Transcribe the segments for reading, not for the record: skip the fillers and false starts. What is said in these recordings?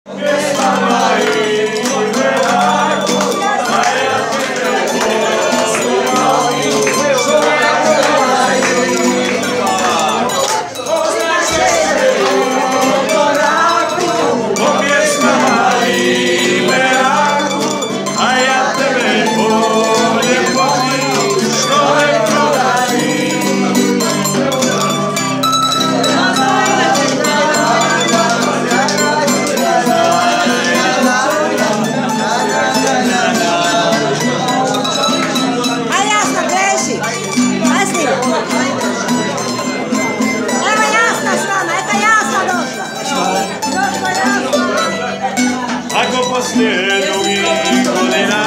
Poslije dugih godina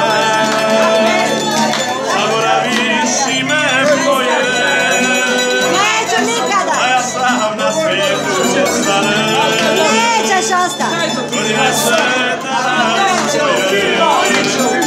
zaboraviš ime tvoje. Neću nikada. A ja sam na svijetu ostane. Nećeš ostati. Godine se tada